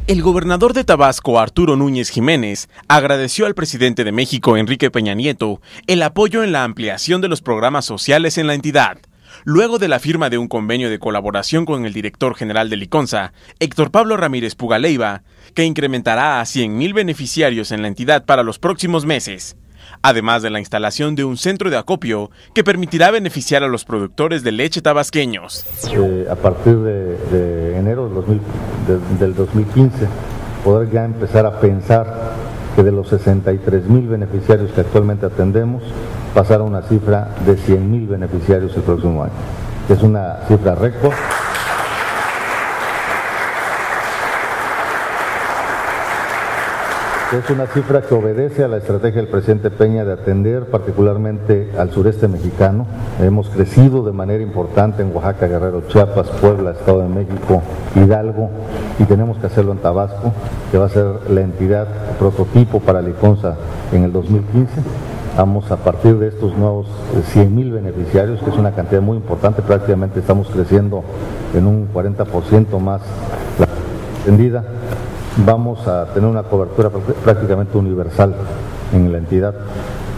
El gobernador de Tabasco, Arturo Núñez Jiménez, agradeció al presidente de México, Enrique Peña Nieto, el apoyo en la ampliación de los programas sociales en la entidad, luego de la firma de un convenio de colaboración con el director general de Liconza, Héctor Pablo Ramírez Pugaleiva, que incrementará a 100,000 beneficiarios en la entidad para los próximos meses, además de la instalación de un centro de acopio que permitirá beneficiar a los productores de leche tabasqueños. A partir de enero del 2015, poder ya empezar a pensar que de los 63,000 beneficiarios que actualmente atendemos, pasar a una cifra de 100,000 beneficiarios el próximo año. Es una cifra récord. Es una cifra que obedece a la estrategia del presidente Peña de atender particularmente al sureste mexicano. Hemos crecido de manera importante en Oaxaca, Guerrero, Chiapas, Puebla, Estado de México, Hidalgo, y tenemos que hacerlo en Tabasco, que va a ser la entidad prototipo para Liconza en el 2015. Vamos a partir de estos nuevos 100,000 beneficiarios, que es una cantidad muy importante, prácticamente estamos creciendo en un 40% más la atendida. Vamos a tener una cobertura prácticamente universal en la entidad.